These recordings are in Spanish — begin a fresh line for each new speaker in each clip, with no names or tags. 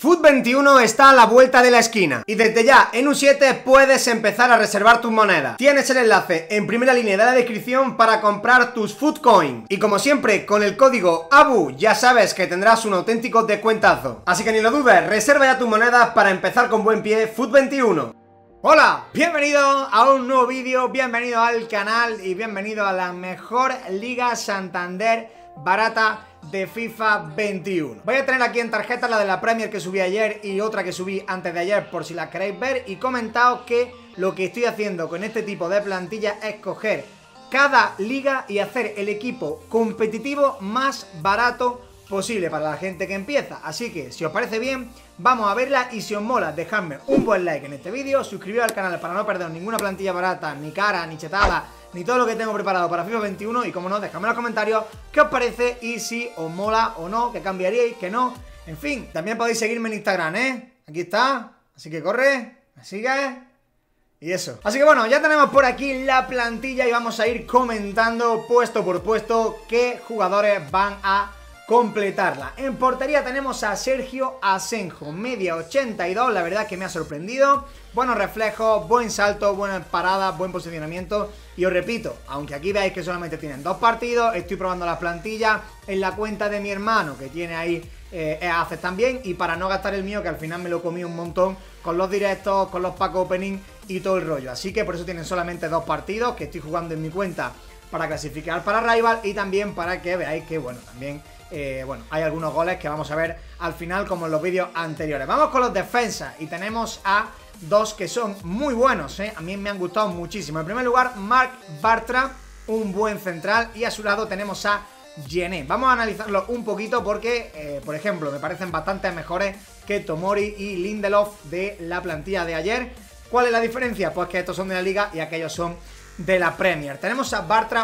FUT 21 está a la vuelta de la esquina y desde ya en U7 puedes empezar a reservar tus monedas. Tienes el enlace en primera línea de la descripción para comprar tus FUT Coin. Y como siempre, con el código ABU ya sabes que tendrás un auténtico descuentazo. Así que ni lo dudes, reserva ya tus monedas para empezar con buen pie FUT 21. Hola, bienvenido a un nuevo vídeo, bienvenido al canal y bienvenido a la mejor Liga Santander barata de FIFA 21. Voy a tener aquí en tarjeta la de la Premier que subí ayer y otra que subí antes de ayer por si la queréis ver, y comentaos que lo que estoy haciendo con este tipo de plantilla es coger cada liga y hacer el equipo competitivo más barato posible para la gente que empieza. Así que si os parece bien, vamos a verla, y si os mola, dejadme un buen like en este vídeo, suscribiros al canal para no perder ninguna plantilla barata, ni cara, ni chetada, ni todo lo que tengo preparado para FIFA 21, y como no, dejadme en los comentarios qué os parece y si os mola o no, que cambiaríais, que no. En fin, también podéis seguirme en Instagram, aquí está, así que corre, me sigues y eso. Así que bueno, ya tenemos por aquí la plantilla y vamos a ir comentando puesto por puesto qué jugadores van a completarla. En portería tenemos a Sergio Asenjo, media 82, la verdad que me ha sorprendido. Buenos reflejos, buen salto, buenas paradas, buen posicionamiento. Y os repito, aunque aquí veáis que solamente tienen 2 partidos, estoy probando las plantillas en la cuenta de mi hermano, que tiene ahí haces también, y para no gastar el mío, que al final me lo comí un montón con los directos, con los pack opening y todo el rollo. Así que por eso tienen solamente 2 partidos que estoy jugando en mi cuenta para clasificar para Rival, y también para que veáis que, bueno, también bueno, hay algunos goles que vamos a ver al final como en los vídeos anteriores. Vamos con los defensas y tenemos a dos que son muy buenos, a mí me han gustado muchísimo. En primer lugar, Marc Bartra, un buen central, y a su lado tenemos a Djené. Vamos a analizarlo un poquito porque, por ejemplo, me parecen bastante mejores que Tomori y Lindelof de la plantilla de ayer. ¿Cuál es la diferencia? Pues que estos son de la Liga y aquellos son de la Premier. Tenemos a Bartra,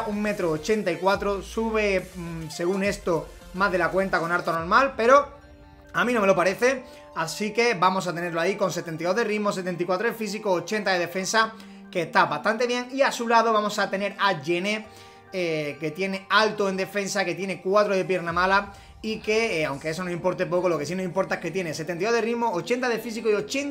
1,84 m, sube, según esto, más de la cuenta con harto normal, pero a mí no me lo parece, así que vamos a tenerlo ahí con 72 de ritmo, 74 de físico, 80 de defensa, que está bastante bien. Y a su lado vamos a tener a Djené, que tiene alto en defensa, que tiene 4 de pierna mala, y que, aunque eso no importe poco, lo que sí nos importa es que tiene 72 de ritmo, 80 de físico y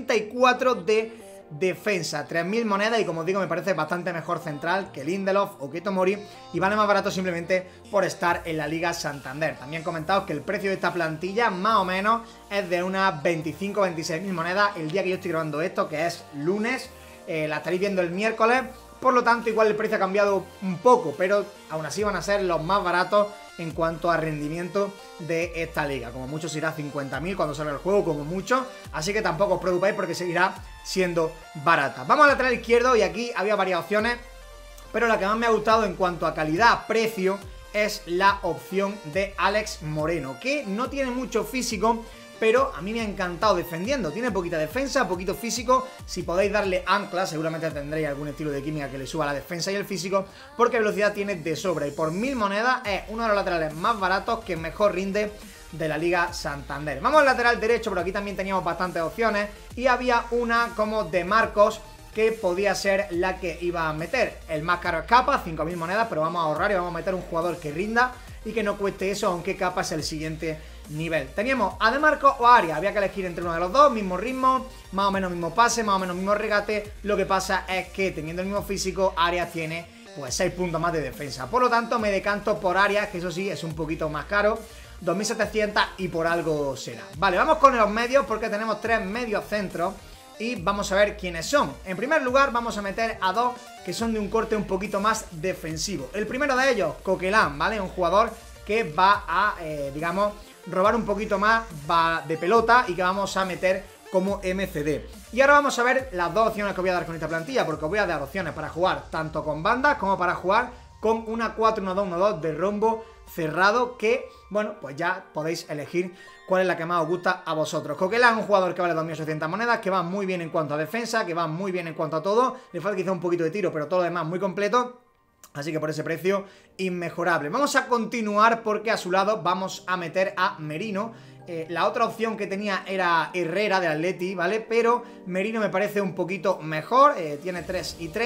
84 de defensa, 3000 monedas, y como os digo, me parece bastante mejor central que Lindelof o que Tomori, y vale más barato simplemente por estar en la Liga Santander. También comentaos que el precio de esta plantilla más o menos es de unas 25-26 mil monedas el día que yo estoy grabando esto, que es lunes. La estaréis viendo el miércoles, por lo tanto igual el precio ha cambiado un poco, pero aún así van a ser los más baratos en cuanto a rendimiento de esta liga. Como mucho se irá a 50.000 cuando salga el juego, como mucho, así que tampoco os preocupéis porque seguirá siendo barata. Vamos al lateral izquierdo, y aquí había varias opciones, pero la que más me ha gustado en cuanto a calidad-precio es la opción de Alex Moreno, que no tiene mucho físico, pero a mí me ha encantado defendiendo. Tiene poquita defensa, poquito físico. Si podéis darle ancla, seguramente tendréis algún estilo de química que le suba la defensa y el físico, porque velocidad tiene de sobra, y por 1000 monedas es uno de los laterales más baratos que mejor rinde de la Liga Santander. Vamos al lateral derecho, pero aquí también teníamos bastantes opciones, y había una como de Marcos que podía ser la que iba a meter. El más caro es Capa, 5000 monedas, pero vamos a ahorrar y vamos a meter un jugador que rinda y que no cueste eso, aunque Capa es el siguiente nivel. Teníamos a De Marcos o a Arias, había que elegir entre uno de los dos, mismo ritmo, más o menos mismo pase, más o menos mismo regate. Lo que pasa es que teniendo el mismo físico, Arias tiene pues 6 puntos más de defensa. Por lo tanto me decanto por Arias, que eso sí es un poquito más caro, 2700, y por algo será. Vale, vamos con los medios porque tenemos 3 medios centros y vamos a ver quiénes son. En primer lugar vamos a meter a dos que son de un corte un poquito más defensivo. El primero de ellos, Coquelin, ¿vale? Un jugador que va a, digamos, robar un poquito más de pelota y que vamos a meter como MCD. Y ahora vamos a ver las dos opciones que voy a dar con esta plantilla, porque os voy a dar opciones para jugar tanto con bandas como para jugar con una 4-1-2-1-2 de rombo cerrado, que, bueno, pues ya podéis elegir cuál es la que más os gusta a vosotros. Coquelin es un jugador que vale 2800 monedas, que va muy bien en cuanto a defensa, que va muy bien en cuanto a todo. Le falta quizá un poquito de tiro, pero todo lo demás muy completo. Así que por ese precio, inmejorable. Vamos a continuar porque a su lado vamos a meter a Merino. La otra opción que tenía era Herrera del Atleti, ¿vale? Pero Merino me parece un poquito mejor, tiene 3 y 3,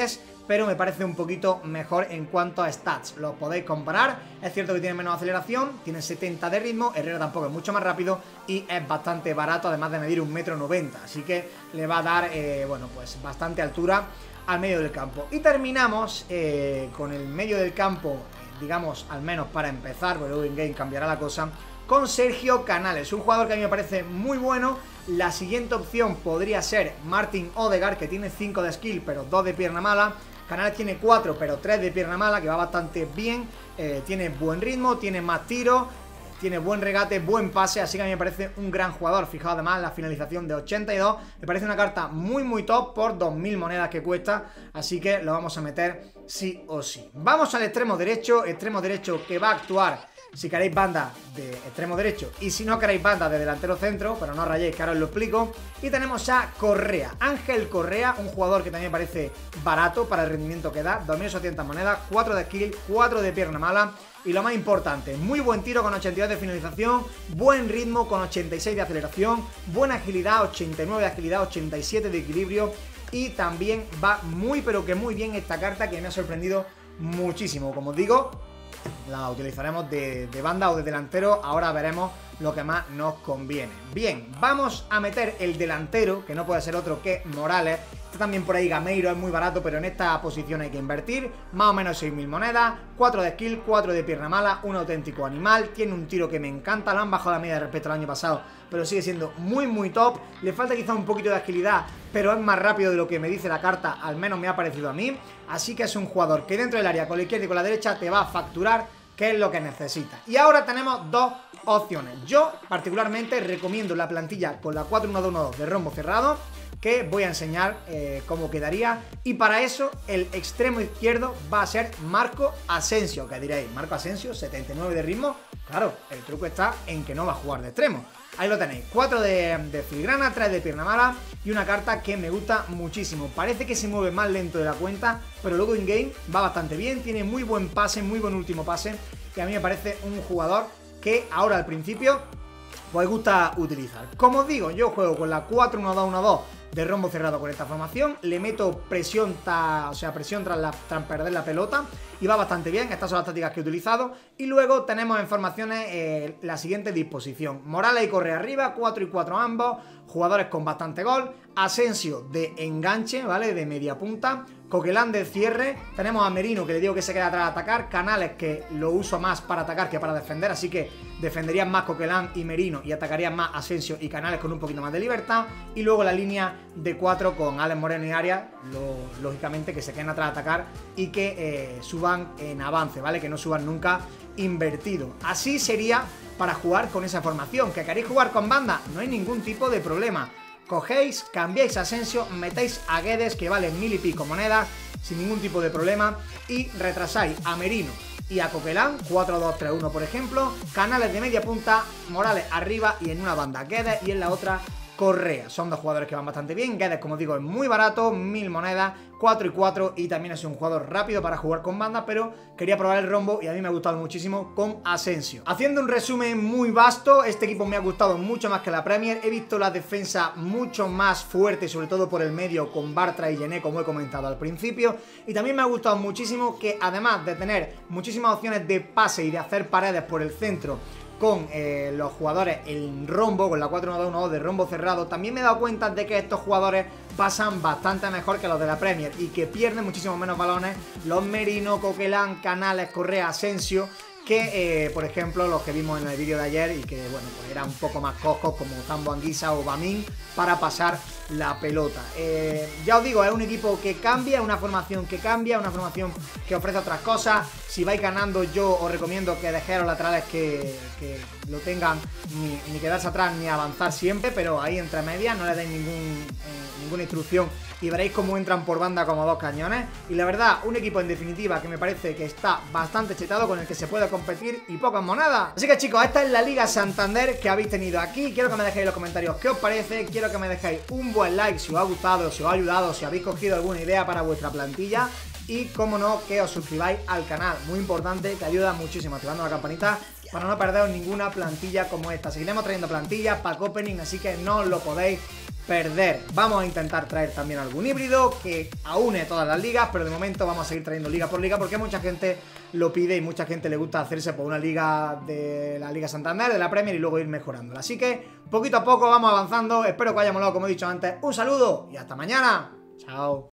pero me parece un poquito mejor en cuanto a stats. Los podéis comparar, es cierto que tiene menos aceleración, tiene 70 de ritmo, Herrera tampoco es mucho más rápido y es bastante barato, además de medir 1,90 m, así que le va a dar, bueno, pues bastante altura al medio del campo. Y terminamos con el medio del campo, digamos, al menos para empezar, porque luego en game cambiará la cosa, con Sergio Canales, un jugador que a mí me parece muy bueno. La siguiente opción podría ser Martin Odegaard, que tiene 5 de skill, pero 2 de pierna mala. Canales tiene 4, pero 3 de pierna mala, que va bastante bien. Tiene buen ritmo, tiene más tiro, tiene buen regate, buen pase, así que a mí me parece un gran jugador. Fijaos además la finalización de 82, me parece una carta muy top por 2000 monedas que cuesta, así que lo vamos a meter sí o sí. Vamos al extremo derecho que va a actuar si queréis banda de extremo derecho y si no queréis banda de delantero centro, pero no rayéis que ahora os lo explico. Y tenemos a Correa, Ángel Correa, un jugador que también me parece barato para el rendimiento que da, 2800 monedas, 4 de skill, 4 de pierna mala. Y lo más importante, muy buen tiro con 82 de finalización, buen ritmo con 86 de aceleración, buena agilidad, 89 de agilidad, 87 de equilibrio. Y también va muy pero que muy bien esta carta, que me ha sorprendido muchísimo. Como os digo, la utilizaremos de banda o de delantero, ahora veremos lo que más nos conviene. Bien, vamos a meter el delantero, que no puede ser otro que Morales. Está también por ahí Gameiro, es muy barato, pero en esta posición hay que invertir. Más o menos 6000 monedas, 4 de skill, 4 de pierna mala, un auténtico animal. Tiene un tiro que me encanta, lo han bajado la media respecto al año pasado, pero sigue siendo muy top. Le falta quizá un poquito de agilidad, pero es más rápido de lo que me dice la carta, al menos me ha parecido a mí. Así que es un jugador que dentro del área con la izquierda y con la derecha te va a facturar, que es lo que necesita. Y ahora tenemos dos opciones. Yo particularmente recomiendo la plantilla con la 4-1-2-1-2 de rombo cerrado, que voy a enseñar cómo quedaría. Y para eso el extremo izquierdo va a ser Marco Asensio, que diréis, Marco Asensio, 79 de ritmo. Claro, el truco está en que no va a jugar de extremo. Ahí lo tenéis, 4 de filigrana, 3 de pierna mala y una carta que me gusta muchísimo. Parece que se mueve más lento de la cuenta, pero luego in game va bastante bien, tiene muy buen pase, muy buen último pase, que a mí me parece un jugador que ahora al principio pues gusta utilizar. Como os digo, yo juego con la 4-1-2-1-2 de rombo cerrado con esta formación, le meto presión, presión tras perder la pelota y va bastante bien. Estas son las tácticas que he utilizado. Y luego tenemos en formaciones la siguiente disposición: Morales y Correa arriba, 4 y 4 ambos, jugadores con bastante gol, Asensio de enganche, ¿vale? De media punta, Coquelán de cierre, tenemos a Merino, que le digo que se queda atrás a atacar, Canales, que lo uso más para atacar que para defender, así que defenderían más Coquelán y Merino y atacarían más Asensio y Canales con un poquito más de libertad. Y luego la línea de 4 con Alex Moreno y Arias, lógicamente que se queden atrás a atacar y que suban en avance, ¿vale? Que no suban nunca invertido. Así sería para jugar con esa formación. ¿Que queréis jugar con banda? No hay ningún tipo de problema. Cogéis, cambiáis a Asensio, metéis a Guedes, que vale 1000 y pico monedas, sin ningún tipo de problema, y retrasáis a Merino y a Coquelán, 4-2-3-1 por ejemplo, Canales de media punta, Morales arriba y en una banda Guedes y en la otra Correa. Son dos jugadores que van bastante bien. Guedes, como digo, es muy barato, 1000 monedas, 4 y 4, y también es un jugador rápido para jugar con banda, pero quería probar el rombo y a mí me ha gustado muchísimo con Asensio. Haciendo un resumen muy vasto, este equipo me ha gustado mucho más que la Premier. He visto la defensa mucho más fuerte, sobre todo por el medio con Bartra y Gené, como he comentado al principio, y también me ha gustado muchísimo que, además de tener muchísimas opciones de pase y de hacer paredes por el centro con los jugadores en rombo, con la 4-1-2-1-2 de rombo cerrado, también me he dado cuenta de que estos jugadores pasan bastante mejor que los de la Premier y que pierden muchísimo menos balones los Merino, Coquelán, Canales, Correa, Asensio, que por ejemplo los que vimos en el vídeo de ayer y que bueno, pues eran un poco más cojos como Zambo Anguissa o Bamin para pasar la pelota. Ya os digo, es un equipo que cambia, una formación que cambia, una formación que ofrece otras cosas. Si vais ganando, yo os recomiendo que dejéis a los laterales que lo tengan, ni quedarse atrás ni avanzar siempre, pero ahí entre medias no le deis ninguna instrucción y veréis cómo entran por banda como dos cañones. Y la verdad, un equipo en definitiva que me parece que está bastante chetado, con el que se puede competir y pocas monedas. Así que chicos, esta es la Liga Santander que habéis tenido aquí. Quiero que me dejéis en los comentarios qué os parece, quiero que me dejéis un buen like si os ha gustado, si os ha ayudado, si habéis cogido alguna idea para vuestra plantilla. Y como no, que os suscribáis al canal, muy importante, que ayuda muchísimo activando la campanita para no perderos ninguna plantilla como esta. Seguiremos trayendo plantillas, pack opening, así que no os lo podéis perder. Vamos a intentar traer también algún híbrido que aúne todas las ligas, pero de momento vamos a seguir trayendo liga por liga porque mucha gente lo pide y mucha gente le gusta hacerse por una liga de la Liga Santander, de la Premier y luego ir mejorándola. Así que poquito a poco vamos avanzando. Espero que os haya molado, como he dicho antes. Un saludo y hasta mañana. Chao.